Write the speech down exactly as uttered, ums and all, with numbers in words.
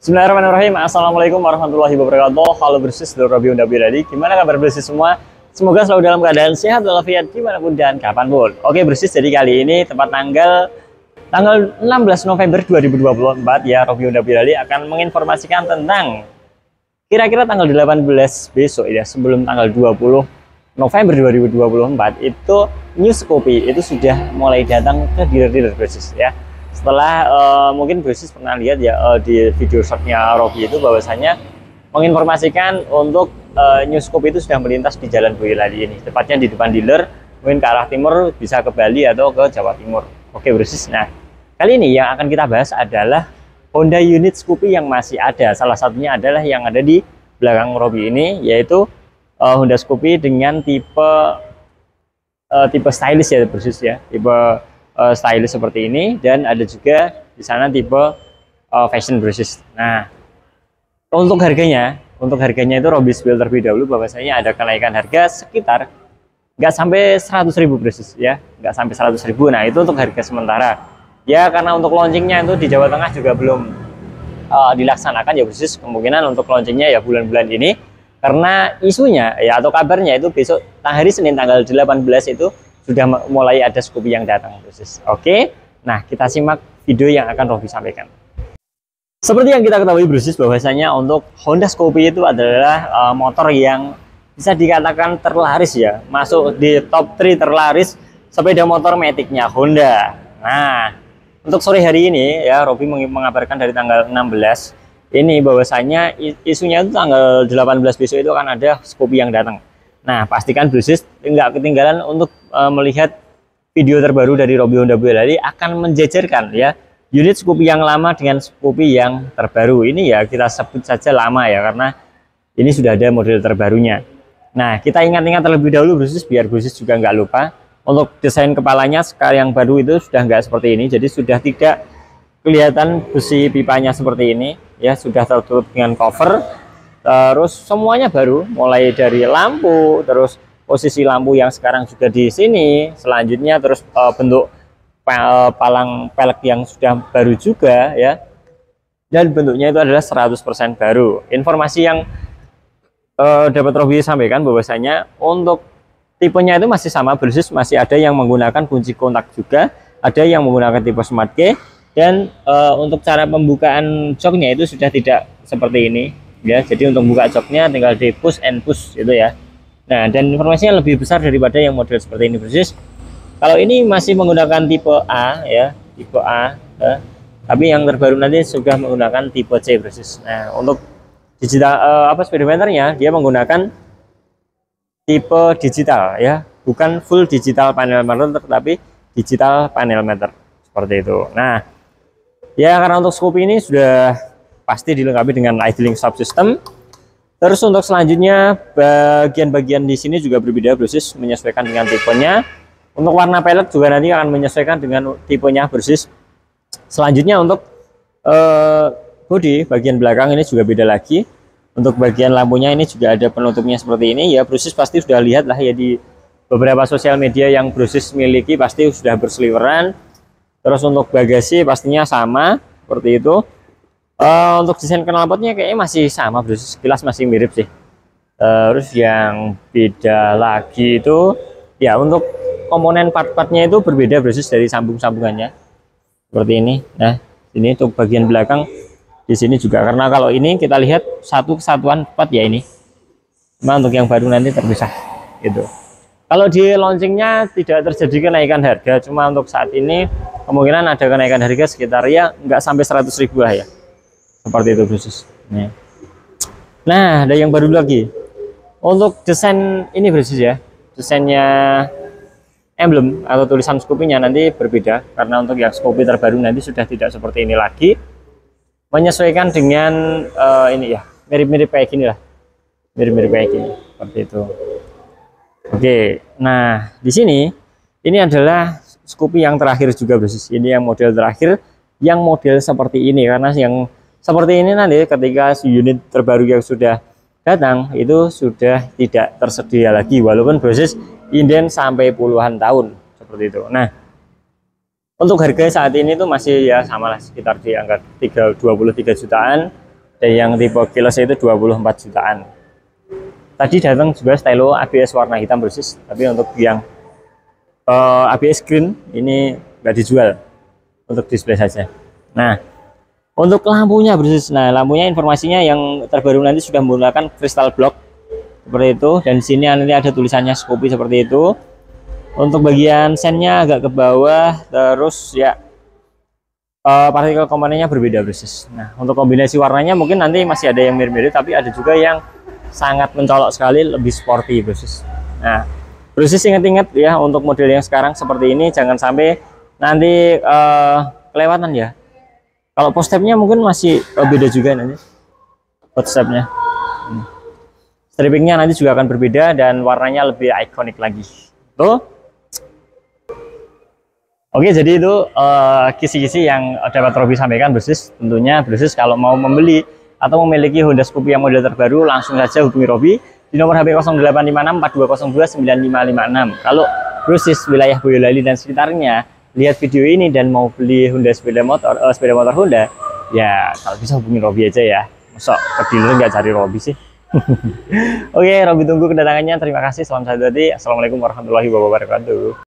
Bismillahirrahmanirrahim. Assalamualaikum warahmatullahi wabarakatuh. Halo Brosis, Dr. Robi Unda Biradi. Gimana kabar Brosis semua? Semoga selalu dalam keadaan sehat walafiat dimanapun dan kapanpun. Oke Brosis, jadi kali ini tepat tanggal tanggal enam belas November dua ribu dua puluh empat ya, Robi Unda Biradi akan menginformasikan tentang kira-kira tanggal delapan belas besok ya, sebelum tanggal dua puluh November dua ribu dua puluh empat itu News Kopi itu sudah mulai datang ke dealer-dealer Brosis ya. Setelah uh, mungkin Brosis pernah lihat ya uh, di video shotnya Robi itu bahwasanya menginformasikan untuk uh, News Kopi itu sudah melintas di Jalan Boyolali ini, tepatnya di depan dealer, mungkin ke arah timur bisa ke Bali atau ke Jawa Timur. Oke Brosis, nah kali ini yang akan kita bahas adalah Honda unit Scoopy yang masih ada. Salah satunya adalah yang ada di belakang Robi ini, yaitu uh, Honda Scoopy dengan tipe uh, tipe stylish ya Brosis ya, tipe Uh, stylish seperti ini, dan ada juga di sana tipe uh, fashion Brosis. Nah, untuk harganya, untuk harganya itu Robi spill terlebih dahulu bahwasanya ada kenaikan harga sekitar nggak sampai seratus ribu Brosis ya, nggak sampai seratus ribu. Nah, itu untuk harga sementara. Ya, karena untuk launchingnya itu di Jawa Tengah juga belum uh, dilaksanakan ya Brosis. Kemungkinan untuk launchingnya ya bulan-bulan ini, karena isunya ya atau kabarnya itu besok hari Senin tanggal delapan belas itu sudah mulai ada Scoopy yang datang Brosis. Oke, nah kita simak video yang akan Robi sampaikan. Seperti yang kita ketahui Brosis bahwasanya untuk Honda Scoopy itu adalah uh, motor yang bisa dikatakan terlaris ya, masuk di top tiga terlaris sepeda motor matic-nya Honda. Nah, untuk sore hari ini ya Robi mengabarkan dari tanggal enam belas ini bahwasanya isunya itu tanggal delapan belas besok itu akan ada Scoopy yang datang. Nah, pastikan Brosis nggak ketinggalan untuk uh, melihat video terbaru dari Robi Unda Biradi akan menjejerkan ya unit Scoopy yang lama dengan Scoopy yang terbaru. Ini ya kita sebut saja lama ya, karena ini sudah ada model terbarunya. Nah, kita ingat-ingat terlebih dahulu Brosis biar Brosis juga nggak lupa. Untuk desain kepalanya sekarang yang baru itu sudah nggak seperti ini, jadi sudah tidak kelihatan besi pipanya seperti ini ya, sudah tertutup dengan cover. Terus semuanya baru, mulai dari lampu, terus posisi lampu yang sekarang juga di sini, selanjutnya terus uh, bentuk palang pelek yang sudah baru juga ya, dan bentuknya itu adalah seratus persen baru. Informasi yang uh, dapat Robi sampaikan bahwasanya untuk tipenya itu masih sama Brosis, masih ada yang menggunakan kunci kontak juga, ada yang menggunakan tipe smart key, dan uh, untuk cara pembukaan joknya itu sudah tidak seperti ini ya, jadi untuk buka joknya tinggal di push and push itu ya. Nah, dan informasinya lebih besar daripada yang model seperti ini Brosis. Kalau ini masih menggunakan tipe A ya, tipe A ya. Tapi yang terbaru nanti sudah menggunakan tipe C Brosis. Nah, untuk digital eh, apa speedometernya dia menggunakan tipe digital ya, bukan full digital panel meter tapi digital panel meter seperti itu. Nah, ya karena untuk Scoopy ini sudah pasti dilengkapi dengan idling stop system. Terus untuk selanjutnya bagian-bagian di sini juga berbeda Brosis, menyesuaikan dengan tipenya. Untuk warna pelek juga nanti akan menyesuaikan dengan tipenya Brosis. Selanjutnya untuk eh, bodi bagian belakang ini juga beda lagi. Untuk bagian lampunya ini juga ada penutupnya seperti ini ya. Brosis pasti sudah lihat lah ya di beberapa sosial media yang Brosis miliki, pasti sudah berseliweran. Terus untuk bagasi pastinya sama seperti itu. Uh, untuk desain knalpotnya kayaknya masih sama Brosis, sekilas masih mirip sih. Uh, terus yang beda lagi itu ya untuk komponen part-partnya itu berbeda Brosis dari sambung-sambungannya seperti ini. Nah, ini untuk bagian belakang di sini juga, karena kalau ini kita lihat satu kesatuan part ya ini. Cuma untuk yang baru nanti terpisah gitu. Kalau di launchingnya tidak terjadi kenaikan harga, cuma untuk saat ini kemungkinan ada kenaikan harga sekitar ya nggak sampai seratus ribu lah ya. Seperti itu Brosis. Nah, ada yang baru lagi untuk desain ini Brosis ya, desainnya emblem atau tulisan Scoopy-nya nanti berbeda, karena untuk yang Scoopy terbaru nanti sudah tidak seperti ini lagi, menyesuaikan dengan uh, ini ya, mirip-mirip kayak gini lah, mirip-mirip kayak gini seperti itu. Oke, nah di sini ini adalah Scoopy yang terakhir juga Brosis, ini yang model terakhir yang model seperti ini, karena yang seperti ini nanti ketika unit terbaru yang sudah datang itu sudah tidak tersedia lagi, walaupun Brosis inden sampai puluhan tahun seperti itu. Nah, untuk harga saat ini tuh masih ya sama lah, sekitar di angka dua puluh tiga jutaan. Dan yang tipe keyless itu dua puluh empat jutaan. Tadi datang juga stylo A B S warna hitam persis, tapi untuk yang uh, A B S green ini nggak dijual, untuk display saja. Nah, untuk lampunya persis, nah lampunya informasinya yang terbaru nanti sudah menggunakan crystal block seperti itu, dan di sini nanti ada tulisannya Scoopy seperti itu. Untuk bagian sennya agak ke bawah, terus ya uh, partikel komponennya berbeda persis. Nah, untuk kombinasi warnanya mungkin nanti masih ada yang mirip-mirip, tapi ada juga yang sangat mencolok sekali, lebih sporty persis. Nah, persis ingat-ingat ya, untuk model yang sekarang seperti ini jangan sampai nanti uh, kelewatan ya. Kalau poststepnya mungkin masih uh, beda juga nanti poststepnya. Hmm. Strippingnya nanti juga akan berbeda dan warnanya lebih ikonik lagi. Tuh. Oke, jadi itu kisi-kisi uh, yang dapat Robby sampaikan persis. Tentunya persis kalau mau membeli atau memiliki Honda Scoopy yang model terbaru, langsung saja hubungi Robby di nomor H P nol delapan lima enam empat dua nol dua sembilan lima lima enam. Kalau persis wilayah Boyolali dan sekitarnya lihat video ini dan mau beli Honda sepeda motor, uh, sepeda motor Honda, ya kalau bisa hubungi Robby aja ya. Masa ke dealer nggak cari Robby sih? Oke, Robby tunggu kedatangannya. Terima kasih. Salam satu hati. Assalamualaikum warahmatullahi wabarakatuh.